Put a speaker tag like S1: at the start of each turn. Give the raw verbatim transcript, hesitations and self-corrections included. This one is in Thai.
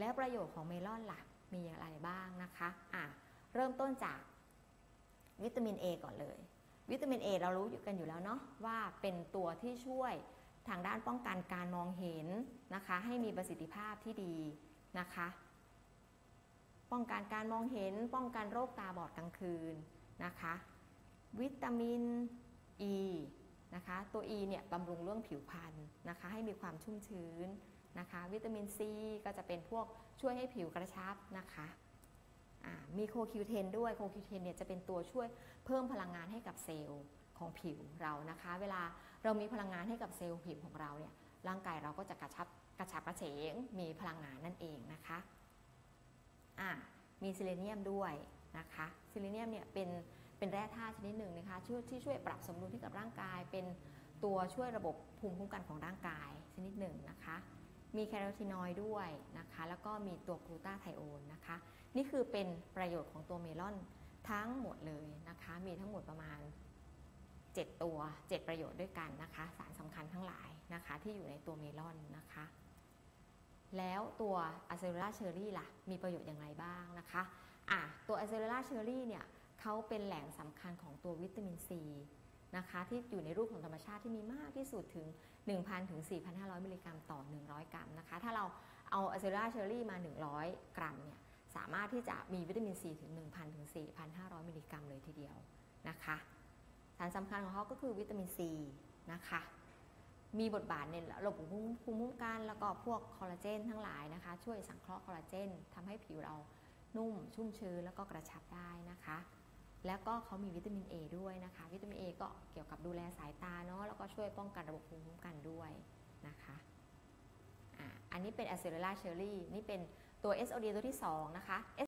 S1: แล้วประโยชน์ของเมลอนล่ะมีอะไรบ้างนะคะอ่ะเริ่มต้นจากวิตามิน A ก่อนเลยวิตามิน A เรารู้อยู่กันอยู่แล้วเนาะว่าเป็นตัวที่ช่วยทางด้านป้องกันการมองเห็นนะคะให้มีประสิทธิภาพที่ดีนะคะป้องกันการมองเห็นป้องกันโรคตาบอดกลางคืนนะคะวิตามิน E นะคะตัว E เนี่ยบำรุงเรื่องผิวพรรณนะคะให้มีความชุ่มชื้นนะคะวิตามิน C ก็จะเป็นพวกช่วยให้ผิวกระชับนะคะมีโค คิว เทน ด้วยโค คิว เทน เนี่ยจะเป็นตัวช่วยเพิ่มพลังงานให้กับเซลล์ของผิวเรานะคะเวลาเรามีพลังงานให้กับเซลล์ผิวของเราเนี่ยร่างกายเราก็จะกระชับกระชับกระเฉงมีพลังงานนั่นเองนะคะอ่ามีเซเลเนียมด้วยนะคะเซเลเนียมเนี่ยเป็นเป็นแร่ธาตุชนิดหนึ่งนะคะช่วยที่ช่วยปรับสมดุลให้กับร่างกายเป็นตัวช่วยระบบภูมิคุ้มกันของร่างกายชนิดหนึ่งนะคะมีแคโรทีนอยด์ด้วยนะคะแล้วก็มีตัวกลูตาไทโอนนะคะนี่คือเป็นประโยชน์ของตัวเมลอนทั้งหมดเลยนะคะมีทั้งหมดประมาณเจ็ดตัวเจ็ดประโยชน์ด้วยกันนะคะสารสำคัญทั้งหลายนะคะที่อยู่ในตัวเมลอนนะคะแล้วตัวอะเซโรล่าเชอร์รี่ล่ะมีประโยชน์อย่างไรบ้างนะคะอ่ะตัวอะเซโรล่าเชอร์รี่เนี่ยเขาเป็นแหล่งสำคัญของตัววิตามินซีนะคะที่อยู่ในรูปของธรรมชาติที่มีมากที่สุดถึง หนึ่งพัน ถึง สี่พันห้าร้อย มิลลิกรัมต่อหนึ่งร้อยกรัมนะคะถ้าเราเอาอะเซโรล่าเชอร์รี่มาหนึ่งร้อยกรัมเนี่ยสามารถที่จะมีวิตามินซีถึง หนึ่งพัน ถึง สี่พันห้าร้อย มิลลิกรัมเลยทีเดียวนะคะสารสำคัญของเขาก็คือวิตามินซีนะคะมีบทบาทในระบบภูมิคุ้มกันแล้วก็พวกคอลลาเจนทั้งหลายนะคะช่วยสังเคราะห์คอลลาเจนทำให้ผิวเรานุ่มชุ่มชื้นแล้วก็กระชับได้นะคะแล้วก็เขามีวิตามิน A ด้วยนะคะวิตามิน A ก็เกี่ยวกับดูแลสายตาเนาะแล้วก็ช่วยป้องกันระบบภูมิคุ้มกันด้วยนะคะอ่ะอันนี้เป็นอะเซโรล่าเชอร์รี่นี่เป็นตัว เอส โอ ดี ตัวที่สองนะคะ